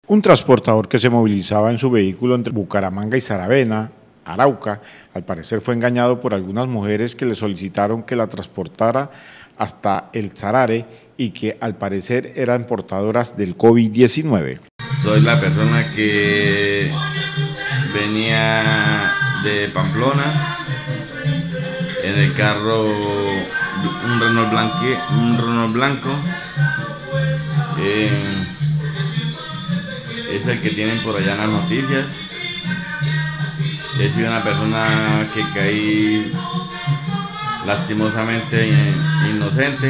Un transportador que se movilizaba en su vehículo entre Bucaramanga y Saravena, Arauca, al parecer fue engañado por algunas mujeres que le solicitaron que la transportara hasta el Sarare y que al parecer eran portadoras del COVID-19. Soy la persona que venía de Pamplona en el carro, un Renault blanco. Es el que tienen por allá en las noticias. He sido una persona que caí lastimosamente inocente.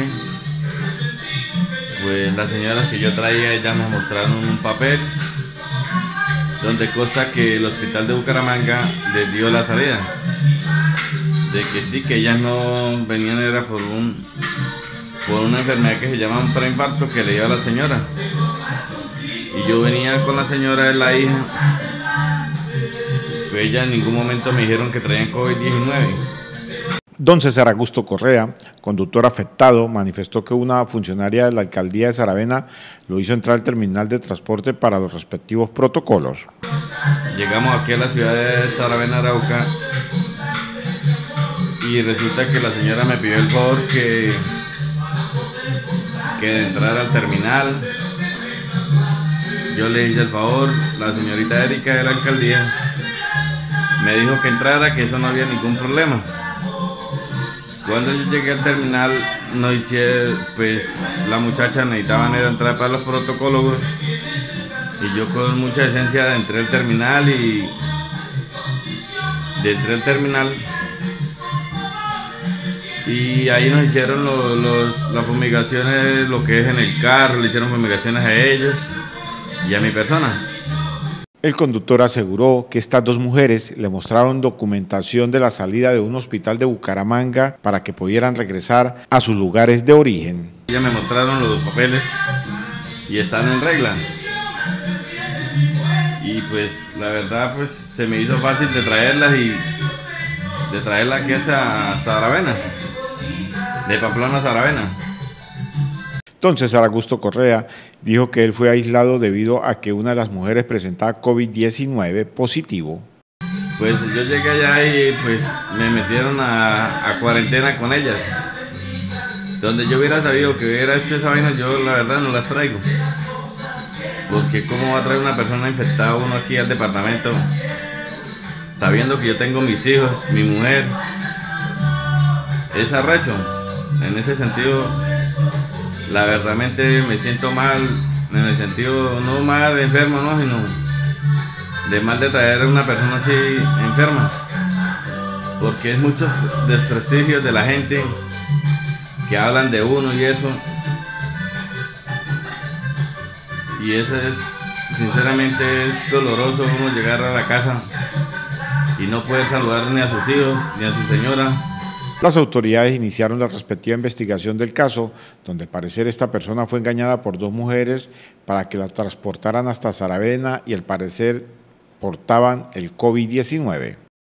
Pues las señoras que yo traía, ellas me mostraron un papel donde consta que el hospital de Bucaramanga les dio la salida, de que sí, que ellas no venían, era por una enfermedad que se llama un preinfarto que le dio a la señora. Y yo venía con la señora de la hija, pues ellas en ningún momento me dijeron que traían COVID-19. Don César Augusto Correa, conductor afectado, manifestó que una funcionaria de la alcaldía de Saravena lo hizo entrar al terminal de transporte para los respectivos protocolos. Llegamos aquí a la ciudad de Saravena, Arauca, y resulta que la señora me pidió el favor que entrara al terminal. Yo le hice el favor, la señorita Erika de la alcaldía me dijo que entrara, que eso no había ningún problema. Cuando yo llegué al terminal, no hice, pues la muchacha necesitaba entrar para los protocolos y yo con mucha decencia entré al terminal y ahí nos hicieron las fumigaciones, lo que es en el carro, le hicieron fumigaciones a ellos y a mi persona. El conductor aseguró que estas dos mujeres le mostraron documentación de la salida de un hospital de Bucaramanga para que pudieran regresar a sus lugares de origen. Ellas me mostraron los papeles y están en regla. Y pues la verdad pues se me hizo fácil de traerlas aquí hasta Saravena, de Pamplona a Saravena. Don César Augusto Correa dijo que él fue aislado debido a que una de las mujeres presentaba COVID-19 positivo. Pues yo llegué allá y pues me metieron a cuarentena con ellas. Donde yo hubiera sabido que hubiera hecho esa vaina, yo la verdad no las traigo. Porque cómo va a traer una persona infectada uno aquí al departamento, sabiendo que yo tengo mis hijos, mi mujer. Es arrecho. En ese sentido, la verdad me siento mal, en el sentido no mal de enfermo, no, sino de mal de traer a una persona así enferma, porque es mucho desprestigio de la gente que hablan de uno y eso es, sinceramente es doloroso uno llegar a la casa y no poder saludar ni a sus hijos ni a su señora. Las autoridades iniciaron la respectiva investigación del caso, donde al parecer esta persona fue engañada por dos mujeres para que la transportaran hasta Saravena y al parecer portaban el COVID-19.